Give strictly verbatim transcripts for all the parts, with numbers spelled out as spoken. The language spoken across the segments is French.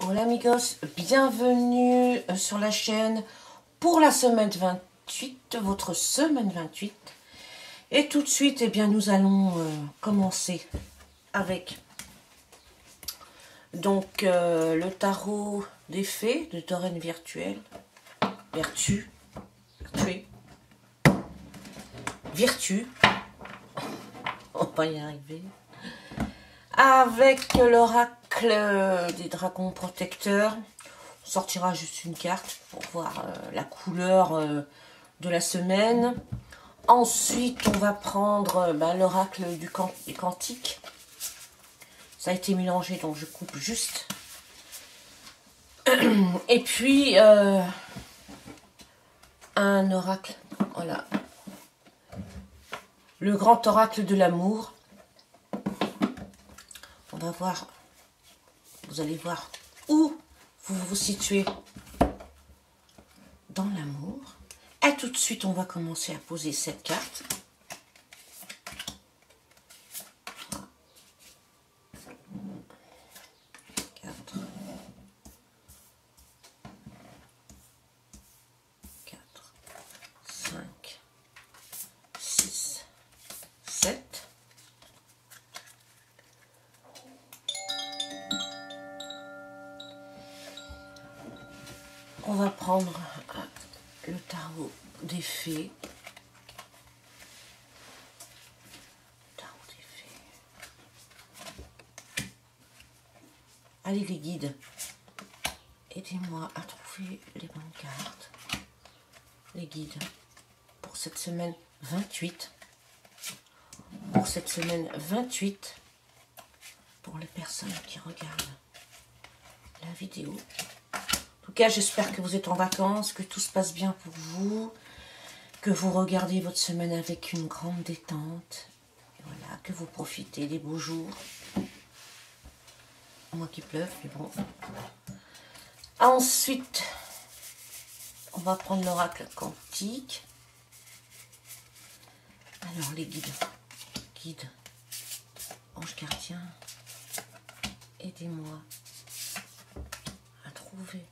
Hola amigos, bienvenue sur la chaîne pour la semaine vingt-huit, votre semaine vingt-huit. Et tout de suite, eh bien, nous allons euh, commencer avec donc euh, le tarot des fées de Doreen Virtuelle, Vertu, Vertu, Virtu, on va y arriver, avec l'oracle des dragons protecteurs. On sortira juste une carte pour voir euh, la couleur euh, de la semaine. Ensuite, on va prendre euh, ben, l'oracle du can des cantiques. Ça a été mélangé, donc je coupe juste. Et puis, euh, un oracle, voilà. Le grand oracle de l'amour. On va voir, vous allez voir où vous vous situez dans l'amour. Et tout de suite, on va commencer à poser cette carte. quatre, quatre, cinq, six, sept. On va prendre le tarot des fées. Tarot des fées. Allez les guides, aidez-moi à trouver les bonnes cartes. Les guides pour cette semaine vingt-huit. Pour cette semaine vingt-huit. Pour les personnes qui regardent la vidéo. En tout cas, j'espère que vous êtes en vacances, que tout se passe bien pour vous, que vous regardez votre semaine avec une grande détente, et voilà, que vous profitez des beaux jours. Moi qui pleuve, mais bon. Ensuite, on va prendre l'oracle quantique. Alors, les guides, guides, ange gardien, aidez-moi à trouver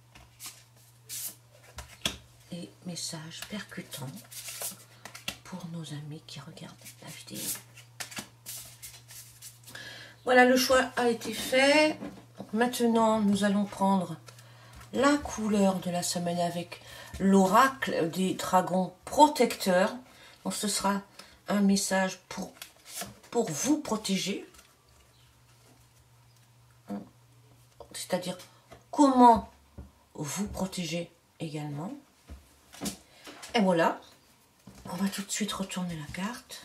les messages percutants pour nos amis qui regardent la vidéo. Voilà, le choix a été fait. Donc maintenant, nous allons prendre la couleur de la semaine avec l'oracle des dragons protecteurs. Donc ce sera un message pour, pour vous protéger. C'est-à-dire comment vous protéger également. Et voilà, on va tout de suite retourner la carte.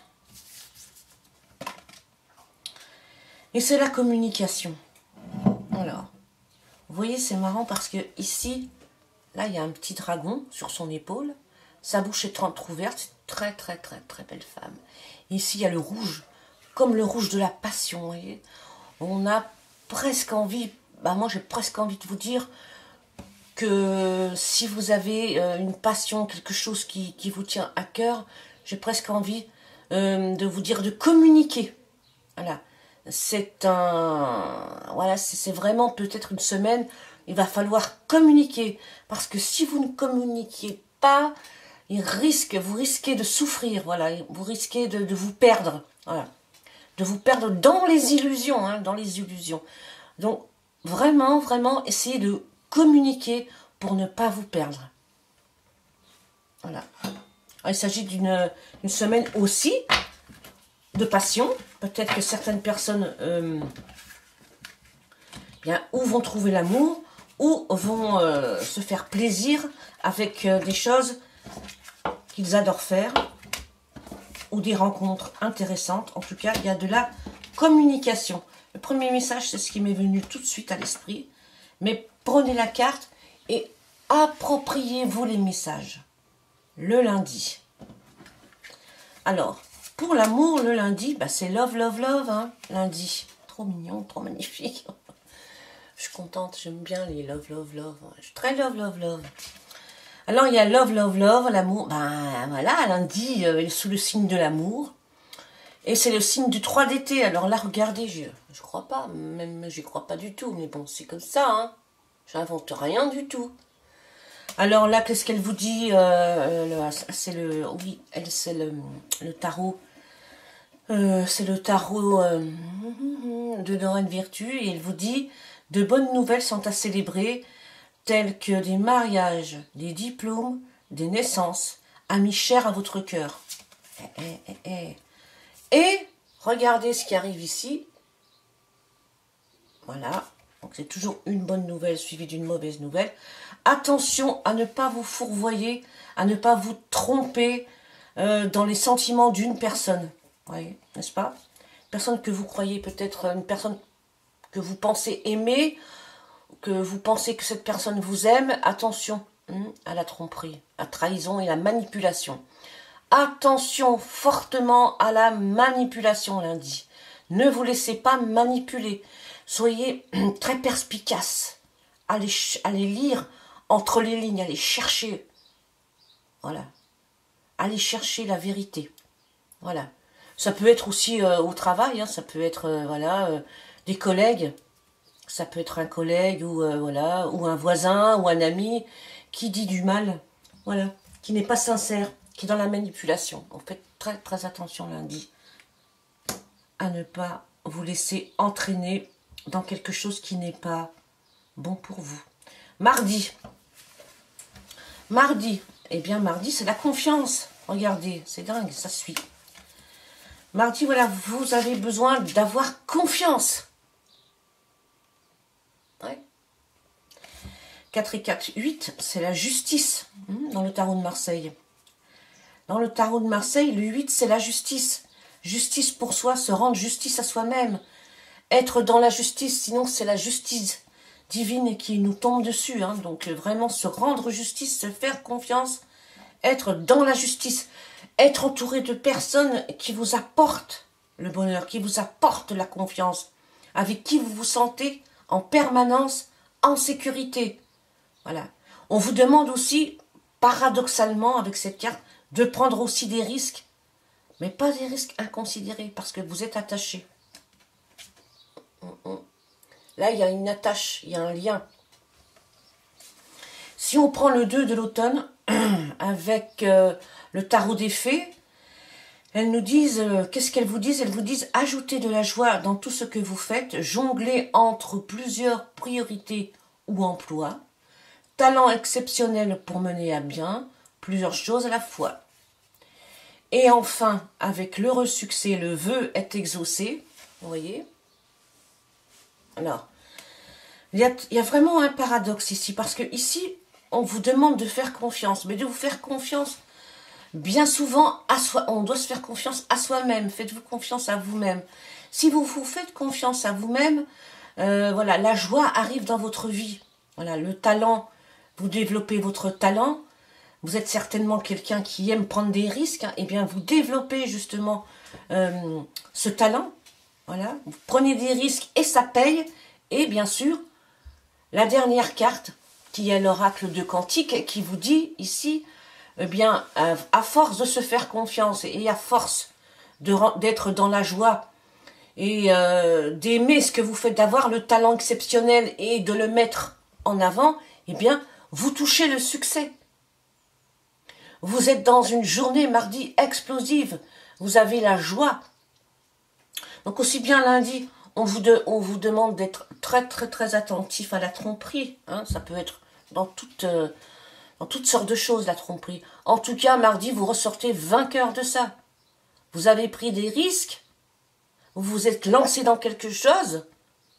Et c'est la communication. Alors, vous voyez, c'est marrant parce que ici, là, il y a un petit dragon sur son épaule. Sa bouche est entrouverte. C'est très, très, très, très belle femme. Et ici, il y a le rouge, comme le rouge de la passion, vous voyez. On a presque envie, bah moi, j'ai presque envie de vous dire que si vous avez euh, une passion, quelque chose qui, qui vous tient à cœur, j'ai presque envie euh, de vous dire de communiquer. Voilà, c'est un, voilà, c'est vraiment peut-être une semaine, il va falloir communiquer, parce que si vous ne communiquez pas, il risque, vous risquez de souffrir, voilà, vous risquez de, de vous perdre, voilà, de vous perdre dans les illusions, hein, dans les illusions. Donc, vraiment, vraiment, essayez de communiquer pour ne pas vous perdre. Voilà. Alors, il s'agit d'une une semaine aussi de passion. Peut-être que certaines personnes euh, bien, ou vont trouver l'amour, ou vont euh, se faire plaisir avec euh, des choses qu'ils adorent faire, ou des rencontres intéressantes. En tout cas, il y a de la communication. Le premier message, c'est ce qui m'est venu tout de suite à l'esprit. Mais prenez la carte et appropriez-vous les messages. Le lundi. Alors, pour l'amour, le lundi, bah c'est love, love, love, hein, lundi. Trop mignon, trop magnifique. Je suis contente, j'aime bien les love, love, love. Je suis très love, love, love. Alors, il y a love, love, love, l'amour. Ben voilà, lundi, euh, sous le signe de l'amour. Et c'est le signe du trois d'été. Alors là, regardez, je je crois pas, même j'y crois pas du tout. Mais bon, c'est comme ça, hein. J'invente rien du tout. Alors là, qu'est-ce qu'elle vous dit? euh, C'est le... Oui, elle, c'est le, le tarot. Euh, c'est le tarot euh, de Lorraine Virtue. Et elle vous dit, de bonnes nouvelles sont à célébrer, telles que des mariages, des diplômes, des naissances, amis chers à votre cœur. Eh, eh, eh, eh. Et regardez ce qui arrive ici. Voilà. Donc c'est toujours une bonne nouvelle suivie d'une mauvaise nouvelle. Attention à ne pas vous fourvoyer, à ne pas vous tromper euh, dans les sentiments d'une personne. Oui, n'est-ce pas? Une personne que vous croyez peut-être, une personne que vous pensez aimer, que vous pensez que cette personne vous aime. Attention hein, à la tromperie, à la trahison et la manipulation. Attention fortement à la manipulation lundi. Ne vous laissez pas manipuler. Soyez très perspicace. Allez, allez lire entre les lignes, allez chercher. Voilà. Allez chercher la vérité. Voilà. Ça peut être aussi euh, au travail, hein, ça peut être euh, voilà euh, des collègues. Ça peut être un collègue ou euh, voilà ou un voisin ou un ami qui dit du mal. Voilà. Qui n'est pas sincère. Qui est dans la manipulation. Donc faites très très attention lundi à ne pas vous laisser entraîner dans quelque chose qui n'est pas bon pour vous. Mardi. Mardi. Eh bien mardi c'est la confiance. Regardez, c'est dingue, ça suit. Mardi, voilà, vous avez besoin d'avoir confiance. Ouais. quatre et quatre, huit, c'est la justice hein, dans le tarot de Marseille. Dans le tarot de Marseille, le huit, c'est la justice. Justice pour soi, se rendre justice à soi-même. Être dans la justice, sinon c'est la justice divine qui nous tombe dessus. Hein. Donc vraiment se rendre justice, se faire confiance, être dans la justice. Être entouré de personnes qui vous apportent le bonheur, qui vous apportent la confiance. Avec qui vous vous sentez en permanence en sécurité. Voilà. On vous demande aussi, paradoxalement, avec cette carte, de prendre aussi des risques, mais pas des risques inconsidérés, parce que vous êtes attaché. Là, il y a une attache, il y a un lien. Si on prend le deux de l'automne, avec euh, le tarot des fées, elles nous disent, euh, qu'est-ce qu'elles vous disent? Elles vous disent, ajoutez de la joie dans tout ce que vous faites, jonglez entre plusieurs priorités ou emplois, talent exceptionnel pour mener à bien plusieurs choses à la fois. Et enfin, avec l'heureux succès, le vœu est exaucé. Vous voyez? Alors, il y, a, il y a vraiment un paradoxe ici, parce que ici, on vous demande de faire confiance, mais de vous faire confiance bien souvent à soi. On doit se faire confiance à soi-même. Faites-vous confiance à vous-même. Si vous vous faites confiance à vous-même, euh, voilà, la joie arrive dans votre vie. Voilà, le talent, vous développez votre talent. Vous êtes certainement quelqu'un qui aime prendre des risques. Hein, et bien, vous développez justement euh, ce talent. Voilà, vous prenez des risques et ça paye. Et bien sûr, la dernière carte, qui est l'oracle de Cantique, qui vous dit ici, eh bien, à force de se faire confiance et à force d'être dans la joie et euh, d'aimer ce que vous faites, d'avoir le talent exceptionnel et de le mettre en avant, eh bien, vous touchez le succès. Vous êtes dans une journée mardi explosive. Vous avez la joie. Donc aussi bien lundi, on vous, de, on vous demande d'être très très très attentif à la tromperie. Hein, ça peut être dans toute... Euh, dans toutes sortes de choses, la tromperie. En tout cas, mardi, vous ressortez vainqueur de ça. Vous avez pris des risques. Vous vous êtes lancé dans quelque chose.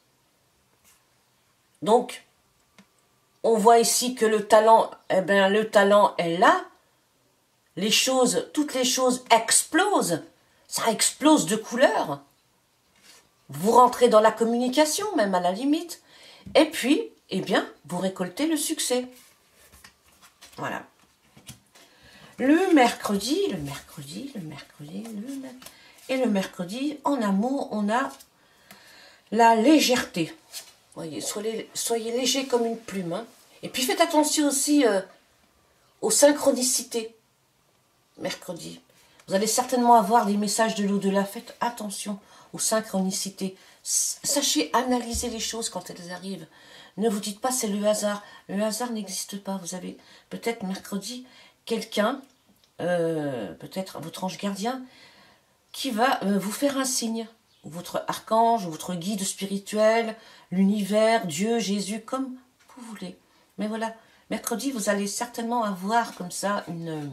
Donc, on voit ici que le talent, eh bien, le talent est là. Les choses, toutes les choses explosent. Ça explose de couleurs. Vous rentrez dans la communication, même à la limite. Et puis, eh bien, vous récoltez le succès. Voilà. Le mercredi, le mercredi, le mercredi, le mercredi. Et le mercredi, en amour, on a la légèreté. Voyez, soyez, soyez léger comme une plume. Hein. Et puis faites attention aussi euh, aux synchronicités. Mercredi. Vous allez certainement avoir des messages de l'au-delà. Faites attention aux synchronicités. Sachez analyser les choses quand elles arrivent. Ne vous dites pas c'est le hasard. Le hasard n'existe pas. Vous avez peut-être mercredi quelqu'un, euh, peut-être votre ange gardien, qui va euh, vous faire un signe. Ou votre archange, ou votre guide spirituel, l'univers, Dieu, Jésus, comme vous voulez. Mais voilà, mercredi, vous allez certainement avoir comme ça une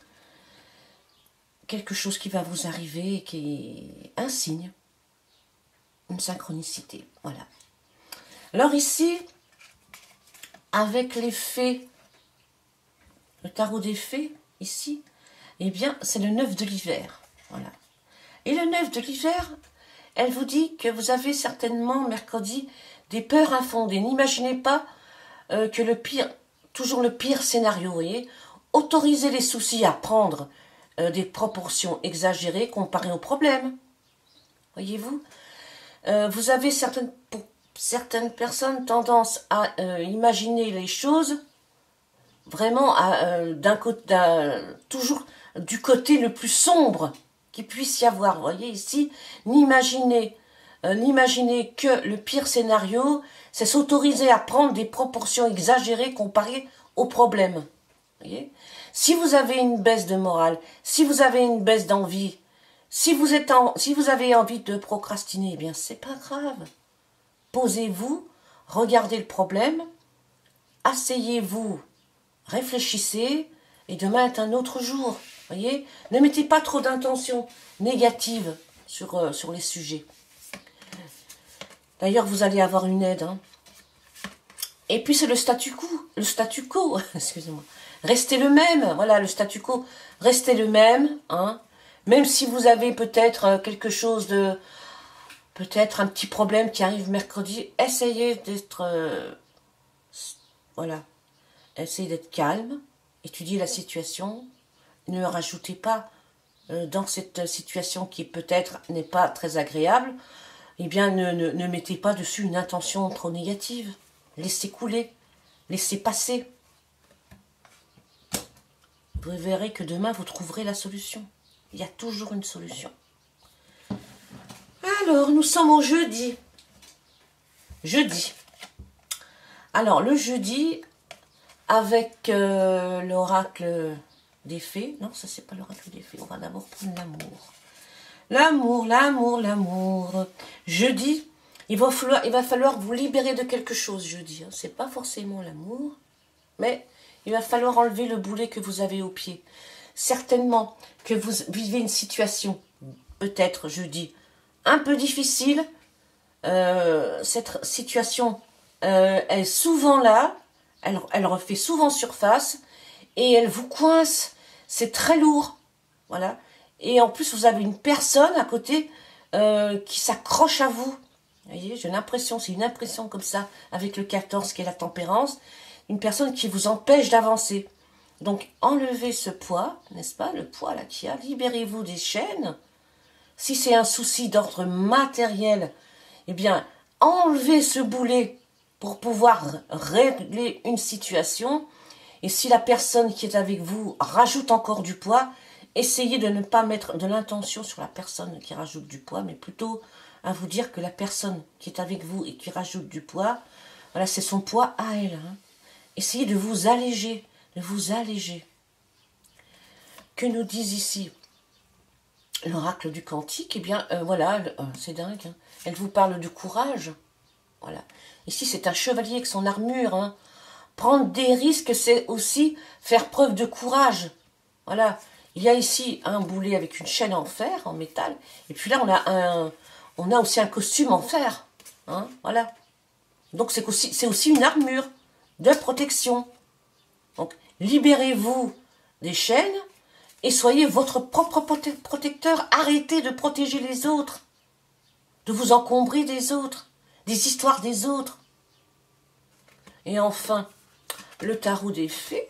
quelque chose qui va vous arriver, qui est un signe, une synchronicité. Voilà. Alors ici, avec les fées, le tarot des fées, ici, eh bien, c'est le neuf de l'hiver. Voilà. Et le neuf de l'hiver, elle vous dit que vous avez certainement, mercredi, des peurs infondées. N'imaginez pas euh, que le pire, toujours le pire scénario, vous voyez. Autorisez les soucis à prendre euh, des proportions exagérées comparées aux problèmes. Voyez-vous, euh, vous avez certaines, pour certaines personnes tendance à euh, imaginer les choses vraiment euh, d'un côté, toujours du côté le plus sombre qu'il puisse y avoir. Vous voyez ici, n'imaginez euh, n'imaginez que le pire scénario, c'est s'autoriser à prendre des proportions exagérées comparées aux problèmes. Vous voyez, si vous avez une baisse de morale, si vous avez une baisse d'envie, si vous êtes en, si vous avez envie de procrastiner, eh bien c'est pas grave. Posez-vous, regardez le problème, asseyez-vous, réfléchissez, et demain est un autre jour. Voyez, ne mettez pas trop d'intentions négatives sur, euh, sur les sujets. D'ailleurs, vous allez avoir une aide. Hein. Et puis, c'est le statu quo. Le statu quo, excusez-moi. Restez le même. Voilà, le statu quo. Restez le même. Hein. Même si vous avez peut-être quelque chose de... Peut-être un petit problème qui arrive mercredi. Essayez d'être... Euh, voilà. Essayez d'être calme. Étudiez la situation. Ne rajoutez pas euh, dans cette situation qui peut-être n'est pas très agréable, eh bien ne, ne, ne mettez pas dessus une intention trop négative. Laissez couler, laissez passer. Vous verrez que demain vous trouverez la solution. Il y a toujours une solution. Alors, nous sommes au jeudi. Jeudi. Alors, le jeudi, avec euh, l'oracle... des fées. Non, ça c'est pas l'oracle des fées. On va d'abord prendre l'amour. L'amour, l'amour, l'amour. Jeudi, il va falloir, il va falloir vous libérer de quelque chose jeudi. Hein. C'est pas forcément l'amour, mais il va falloir enlever le boulet que vous avez au pied. Certainement que vous vivez une situation, peut-être jeudi, un peu difficile. Euh, cette situation euh, est souvent là. Elle, elle refait souvent surface et elle vous coince. C'est très lourd, voilà. Et en plus, vous avez une personne à côté euh, qui s'accroche à vous. Vous voyez, j'ai l'impression, c'est une impression comme ça, avec le quatorze qui est la tempérance, une personne qui vous empêche d'avancer. Donc, enlevez ce poids, n'est-ce pas, le poids là qu'il y a, libérez-vous des chaînes. Si c'est un souci d'ordre matériel, eh bien, enlevez ce boulet pour pouvoir régler une situation. Et si la personne qui est avec vous rajoute encore du poids, essayez de ne pas mettre de l'intention sur la personne qui rajoute du poids, mais plutôt à vous dire que la personne qui est avec vous et qui rajoute du poids, voilà, c'est son poids à elle. Hein. Essayez de vous alléger, de vous alléger. Que nous disent ici l'oracle du Cantique? Eh bien, euh, voilà, euh, c'est dingue. Hein. Elle vous parle du courage. Voilà. Ici, c'est un chevalier avec son armure, hein. Prendre des risques, c'est aussi faire preuve de courage. Voilà. Il y a ici un boulet avec une chaîne en fer, en métal. Et puis là, on a, un, on a aussi un costume en fer. Hein, voilà. Donc, c'est aussi, c'est aussi une armure de protection. Donc, libérez-vous des chaînes et soyez votre propre protecteur. Arrêtez de protéger les autres. De vous encombrer des autres. Des histoires des autres. Et enfin... le tarot des fées,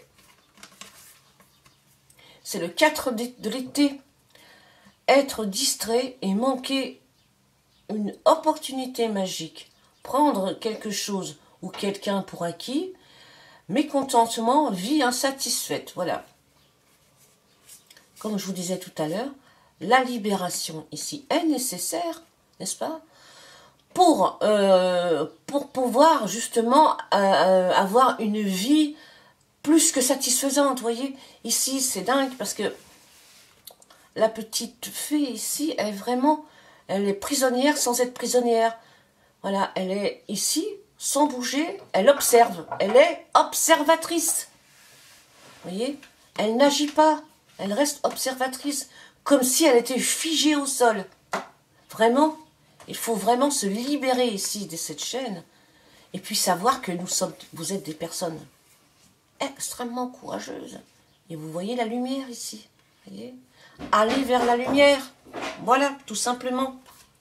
c'est le quatre de l'été. Être distrait et manquer une opportunité magique. Prendre quelque chose ou quelqu'un pour acquis. Mécontentement, vie insatisfaite. Voilà. comme je vous disais tout à l'heure, la libération ici est nécessaire, n'est-ce pas, pour, euh, pour pouvoir justement euh, avoir une vie plus que satisfaisante. Vous voyez, ici c'est dingue parce que la petite fée ici est vraiment, elle est prisonnière sans être prisonnière. Voilà, elle est ici sans bouger, elle observe, elle est observatrice. Vous voyez, elle n'agit pas, elle reste observatrice, comme si elle était figée au sol. Vraiment, il faut vraiment se libérer ici de cette chaîne, et puis savoir que nous sommes, vous êtes des personnes extrêmement courageuses. Et vous voyez la lumière ici, voyez, allez vers la lumière, voilà, tout simplement.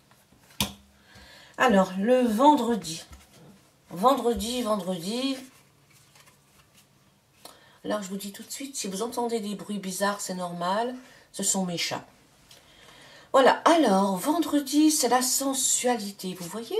Alors, le vendredi, vendredi, vendredi, alors je vous dis tout de suite, si vous entendez des bruits bizarres, c'est normal, ce sont mes chats. Voilà, alors, vendredi, c'est la sensualité, vous voyez?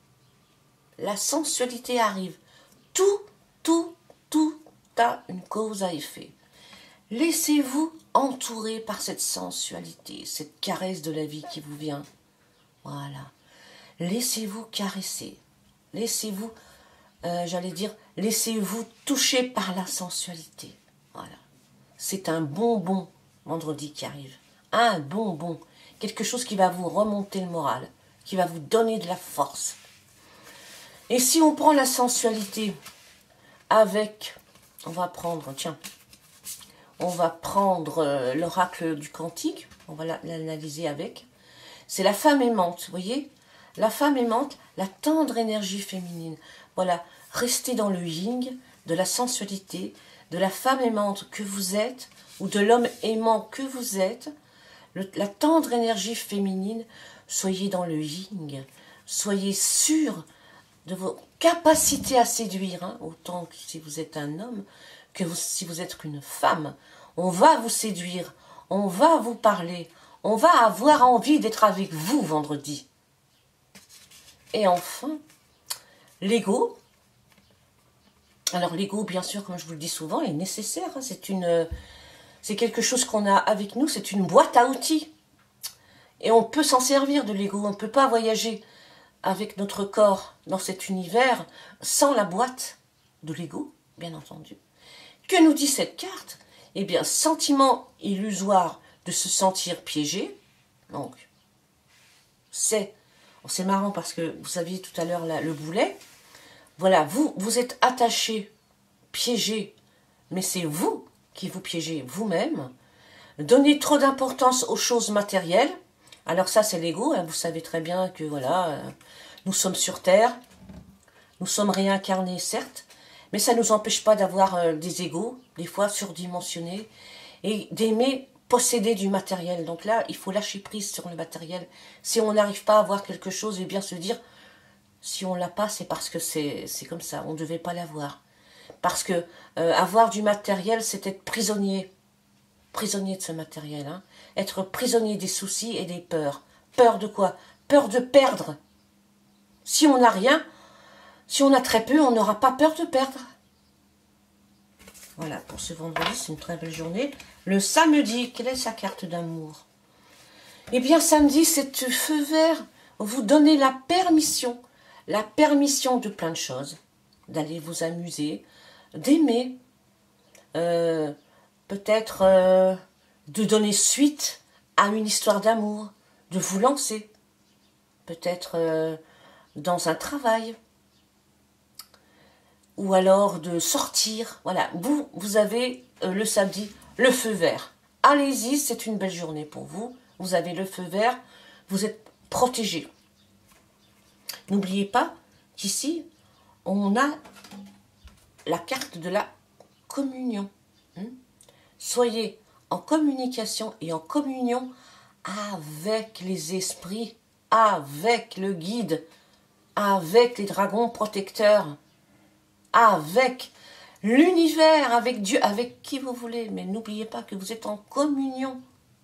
La sensualité arrive. Tout, tout, tout a une cause à effet. Laissez-vous entourer par cette sensualité, cette caresse de la vie qui vous vient. Voilà. Laissez-vous caresser. Laissez-vous, euh, j'allais dire, laissez-vous toucher par la sensualité. Voilà. C'est un bonbon, vendredi qui arrive. Un bonbon. Quelque chose qui va vous remonter le moral, qui va vous donner de la force. Et si on prend la sensualité avec, on va prendre, tiens, on va prendre euh, l'oracle du cantique, on va l'analyser avec. C'est la femme aimante, vous voyez? La femme aimante, la tendre énergie féminine. Voilà, restez dans le yin, de la sensualité, de la femme aimante que vous êtes, ou de l'homme aimant que vous êtes, le, la tendre énergie féminine, soyez dans le yin, soyez sûr de vos capacités à séduire, hein, autant que si vous êtes un homme, que vous, si vous êtes une femme. On va vous séduire, on va vous parler, on va avoir envie d'être avec vous vendredi. Et enfin, l'ego. Alors l'ego, bien sûr, comme je vous le dis souvent, est nécessaire. Hein, c'est une, c'est quelque chose qu'on a avec nous, c'est une boîte à outils. Et on peut s'en servir de l'ego, on ne peut pas voyager avec notre corps dans cet univers sans la boîte de l'ego, bien entendu. Que nous dit cette carte? Eh bien, sentiment illusoire de se sentir piégé. Donc, c'est, c'est marrant parce que vous saviez tout à l'heure le boulet. Voilà, vous, vous êtes attaché, piégé, mais c'est vous qui vous piégez vous-même. Donnez trop d'importance aux choses matérielles. Alors ça, c'est l'ego. Hein, vous savez très bien que voilà, euh, nous sommes sur Terre, nous sommes réincarnés, certes, mais ça ne nous empêche pas d'avoir euh, des égos, des fois surdimensionnés, et d'aimer posséder du matériel. Donc là, il faut lâcher prise sur le matériel. Si on n'arrive pas à avoir quelque chose, et bien se dire, si on l'a pas, c'est parce que c'est comme ça, on ne devait pas l'avoir. Parce que euh, avoir du matériel, c'est être prisonnier. Prisonnier de ce matériel. Hein. Être prisonnier des soucis et des peurs. Peur de quoi? Peur de perdre. Si on n'a rien, si on a très peu, on n'aura pas peur de perdre. Voilà, pour ce vendredi, c'est une très belle journée. Le samedi, quelle est sa carte d'amour? Eh bien, samedi, c'est feu vert. Vous donnez la permission, la permission de plein de choses. D'aller vous amuser, d'aimer, euh, peut-être euh, de donner suite à une histoire d'amour, de vous lancer, peut-être euh, dans un travail, ou alors de sortir. Voilà, vous, vous avez euh, le samedi le feu vert. Allez-y, c'est une belle journée pour vous. Vous avez le feu vert, vous êtes protégé. N'oubliez pas qu'ici, on a la carte de la communion. Hein? Soyez en communication et en communion avec les esprits, avec le guide, avec les dragons protecteurs, avec l'univers, avec Dieu, avec qui vous voulez. Mais n'oubliez pas que vous êtes en communion.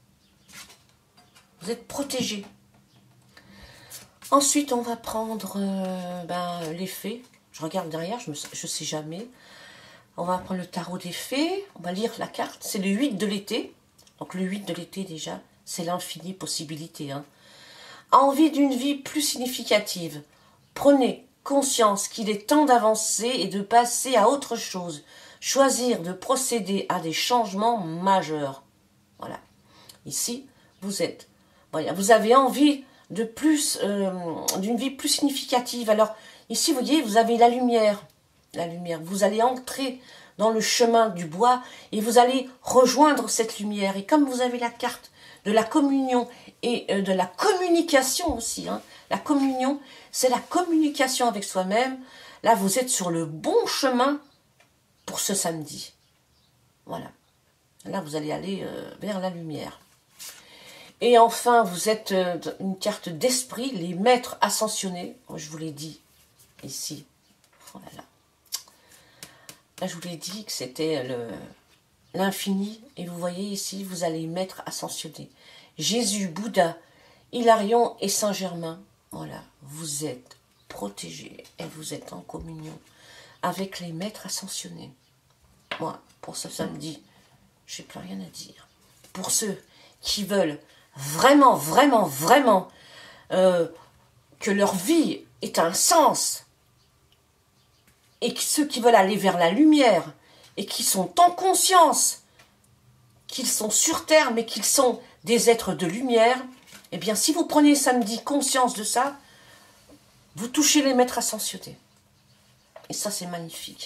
Vous êtes protégés. Ensuite, on va prendre euh, ben, les fées. Je regarde derrière, je ne sais jamais. On va prendre le tarot des fées. On va lire la carte. C'est le huit de l'été. Donc le huit de l'été déjà, c'est l'infinie possibilité. Hein. Envie d'une vie plus significative. Prenez conscience qu'il est temps d'avancer et de passer à autre chose. Choisir de procéder à des changements majeurs. Voilà. Ici, vous êtes. Voilà, vous avez envie de plus, euh, d'une vie plus significative. Alors, ici, vous voyez, vous avez la lumière. La lumière. Vous allez entrer dans le chemin du bois et vous allez rejoindre cette lumière. Et comme vous avez la carte de la communion et euh, de la communication aussi, hein, la communion, c'est la communication avec soi-même. Là, vous êtes sur le bon chemin pour ce samedi. Voilà. Là, vous allez aller euh, vers la lumière. Et enfin, vous êtes euh, une carte d'esprit, les maîtres ascensionnés. Je vous l'ai dit ici. Oh là là. Là, je vous l'ai dit que c'était l'infini. Et vous voyez ici, vous allez maîtres ascensionnés. Jésus, Bouddha, Hilarion et Saint-Germain. Voilà, vous êtes protégés et vous êtes en communion avec les maîtres ascensionnés. Moi, pour ce samedi, je n'ai plus rien à dire. Pour ceux qui veulent vraiment, vraiment, vraiment euh, que leur vie ait un sens, et ceux qui veulent aller vers la lumière, et qui sont en conscience qu'ils sont sur terre, mais qu'ils sont des êtres de lumière, eh bien, si vous prenez samedi conscience de ça, vous touchez les maîtres ascensionnés. Et ça, c'est magnifique.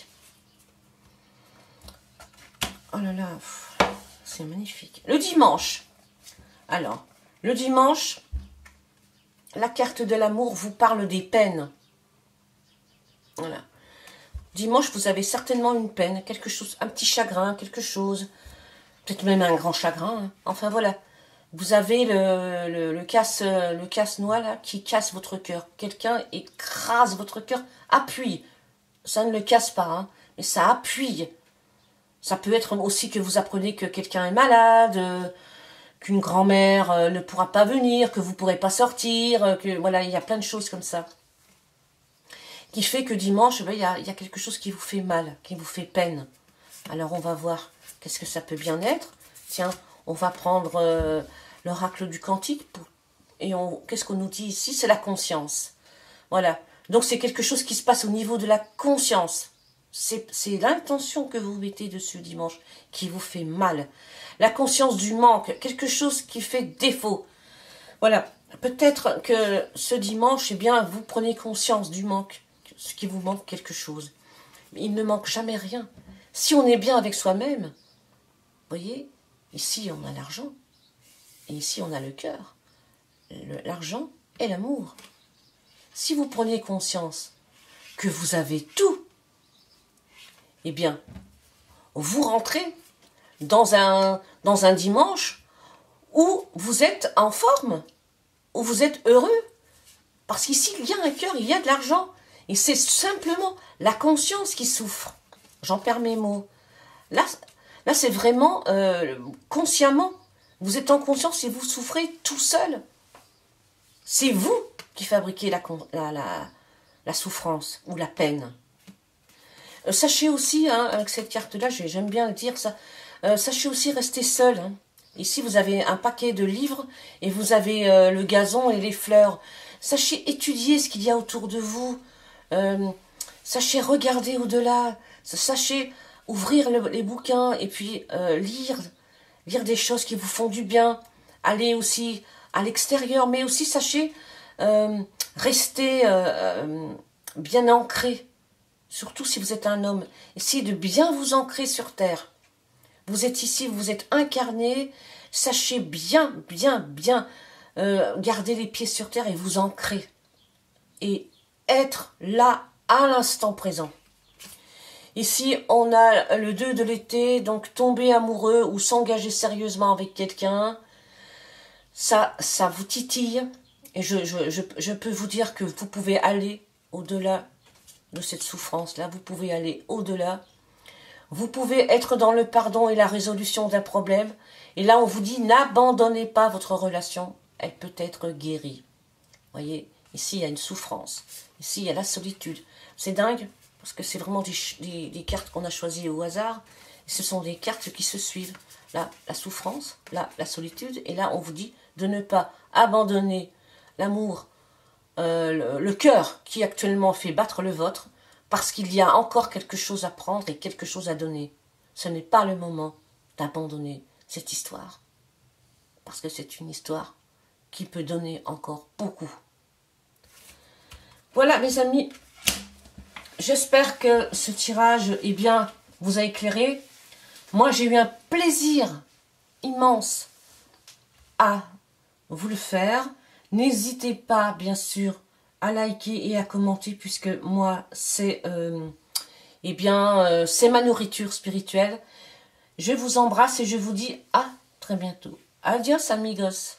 Oh là là, c'est magnifique. Le dimanche. Alors, le dimanche, la carte de l'amour vous parle des peines. Voilà. Dimanche, vous avez certainement une peine, quelque chose, un petit chagrin, quelque chose, peut-être même un grand chagrin. Hein. Enfin, voilà. Vous avez le, le, le casse, le casse-noix là, qui casse votre cœur. Quelqu'un écrase votre cœur, appuie. Ça ne le casse pas, hein, mais ça appuie. Ça peut être aussi que vous apprenez que quelqu'un est malade, euh, qu'une grand-mère euh, ne pourra pas venir, que vous ne pourrez pas sortir, euh, que voilà, il y a plein de choses comme ça. Qui fait que dimanche, ben, il y a, il y a quelque chose qui vous fait mal, qui vous fait peine. Alors on va voir qu'est-ce que ça peut bien être. Tiens, on va prendre euh, l'oracle du cantique. Pour, et qu'est-ce qu'on nous dit ici? C'est la conscience. Voilà. Donc c'est quelque chose qui se passe au niveau de la conscience. C'est l'intention que vous mettez dessus dimanche qui vous fait mal. La conscience du manque, quelque chose qui fait défaut. Voilà. Peut-être que ce dimanche, eh bien, vous prenez conscience du manque, ce qui vous manque quelque chose. Mais il ne manque jamais rien. Si on est bien avec soi-même, vous voyez, ici on a l'argent, et ici on a le cœur. L'argent et l'amour. Si vous prenez conscience que vous avez tout, eh bien, vous rentrez dans un, dans un dimanche où vous êtes en forme, où vous êtes heureux. Parce qu'ici, il y a un cœur, il y a de l'argent. Et c'est simplement la conscience qui souffre. J'en perds mes mots. Là, là c'est vraiment euh, consciemment. Vous êtes en conscience et vous souffrez tout seul. C'est vous qui fabriquez la, la, la, la souffrance ou la peine. Euh, sachez aussi, hein, avec cette carte-là, j'aime bien le dire ça, euh, sachez aussi rester seul. Hein. Ici, vous avez un paquet de livres et vous avez euh, le gazon et les fleurs. Sachez étudier ce qu'il y a autour de vous. Euh, sachez regarder au-delà. Sachez ouvrir le, les bouquins et puis euh, lire, lire des choses qui vous font du bien. Aller aussi à l'extérieur, mais aussi sachez euh, rester euh, euh, bien ancré. Surtout si vous êtes un homme. Essayez de bien vous ancrer sur terre. Vous êtes ici, vous êtes incarné. Sachez bien, bien, bien euh, garder les pieds sur terre et vous ancrer. Et être là à l'instant présent. Ici, on a le deux de l'été, donc tomber amoureux ou s'engager sérieusement avec quelqu'un. Ça, ça vous titille. Et je, je, je, je peux vous dire que vous pouvez aller au-delà de cette souffrance-là. Vous pouvez aller au-delà. Vous pouvez être dans le pardon et la résolution d'un problème. Et là, on vous dit, n'abandonnez pas votre relation. Elle peut être guérie. Vous voyez, ici, il y a une souffrance. Ici, il y a la solitude. C'est dingue, parce que c'est vraiment des, des, des cartes qu'on a choisies au hasard. Ce sont des cartes qui se suivent. Là, la souffrance, là, la solitude. Et là, on vous dit de ne pas abandonner l'amour, euh, le, le cœur qui actuellement fait battre le vôtre, parce qu'il y a encore quelque chose à prendre et quelque chose à donner. Ce n'est pas le moment d'abandonner cette histoire. Parce que c'est une histoire qui peut donner encore beaucoup. Voilà, mes amis. J'espère que ce tirage, eh bien, vous a éclairé. Moi, j'ai eu un plaisir immense à vous le faire. N'hésitez pas, bien sûr, à liker et à commenter, puisque moi, c'est euh, eh bien, euh, c'est ma nourriture spirituelle. Je vous embrasse et je vous dis à très bientôt. Adios, amigos.